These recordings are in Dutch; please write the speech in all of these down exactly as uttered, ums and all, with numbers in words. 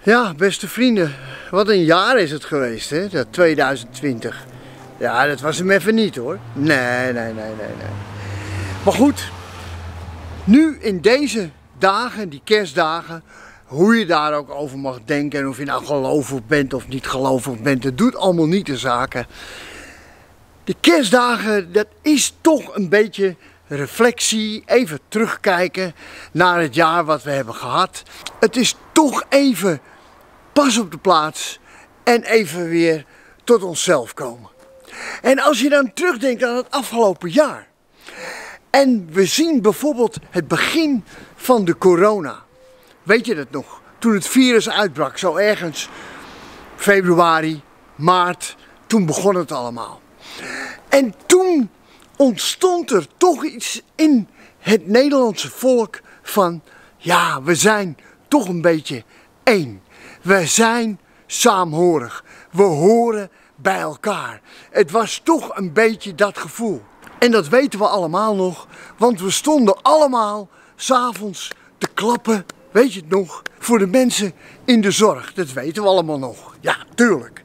Ja, beste vrienden, wat een jaar is het geweest, hè, dat tweeduizend twintig. Ja, dat was hem even niet hoor. Nee, nee, nee, nee, nee. Maar goed, nu in deze dagen, die kerstdagen, hoe je daar ook over mag denken en of je nou gelovig bent of niet gelovig bent, dat doet allemaal niet de zaken. De kerstdagen, dat is toch een beetje reflectie, even terugkijken naar het jaar wat we hebben gehad. Het is toch even pas op de plaats en even weer tot onszelf komen. En als je dan terugdenkt aan het afgelopen jaar en we zien bijvoorbeeld het begin van de corona. Weet je dat nog? Toen het virus uitbrak, zo ergens februari, maart, toen begon het allemaal. En toen ontstond er toch iets in het Nederlandse volk van, ja, we zijn toch een beetje één. We zijn saamhorig. We horen bij elkaar. Het was toch een beetje dat gevoel. En dat weten we allemaal nog, want we stonden allemaal 's avonds te klappen, weet je het nog, voor de mensen in de zorg. Dat weten we allemaal nog. Ja, tuurlijk.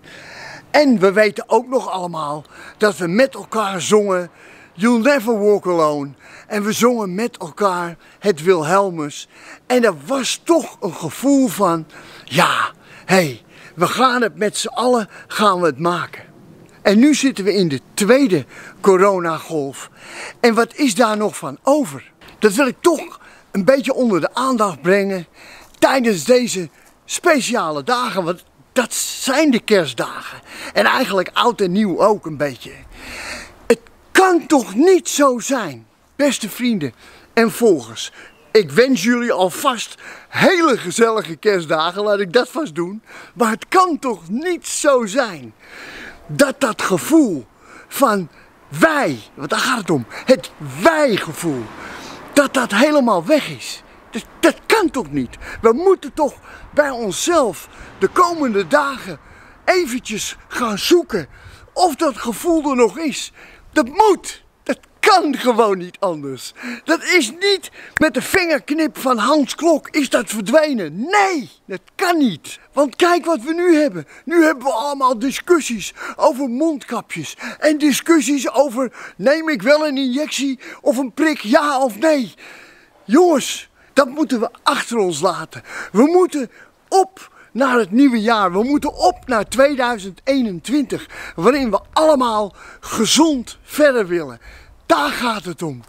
En we weten ook nog allemaal dat we met elkaar zongen You'll Never Walk Alone. En we zongen met elkaar het Wilhelmus. En er was toch een gevoel van, ja, hé, hey, we gaan het met z'n allen, gaan we het maken. En nu zitten we in de tweede coronagolf. En wat is daar nog van over? Dat wil ik toch een beetje onder de aandacht brengen tijdens deze speciale dagen. Want dat zijn de kerstdagen. En eigenlijk oud en nieuw ook een beetje. Het kan toch niet zo zijn, beste vrienden en volgers. Ik wens jullie alvast hele gezellige kerstdagen, laat ik dat vast doen. Maar het kan toch niet zo zijn dat dat gevoel van wij, want daar gaat het om, het wij-gevoel, dat dat helemaal weg is. Dat, dat kan toch niet? We moeten toch bij onszelf de komende dagen eventjes gaan zoeken of dat gevoel er nog is. Dat moet. Dat kan gewoon niet anders. Dat is niet met de vingerknip van Hans Klok is dat verdwenen. Nee, dat kan niet. Want kijk wat we nu hebben. Nu hebben we allemaal discussies over mondkapjes. En discussies over neem ik wel een injectie of een prik, ja of nee. Jongens, dat moeten we achter ons laten. We moeten op naar het nieuwe jaar. We moeten op naar tweeduizend eenentwintig. Waarin we allemaal gezond verder willen. Daar gaat het om.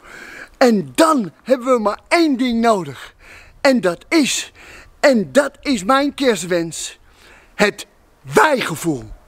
En dan hebben we maar één ding nodig. En dat is, en dat is mijn kerstwens, het wij-gevoel.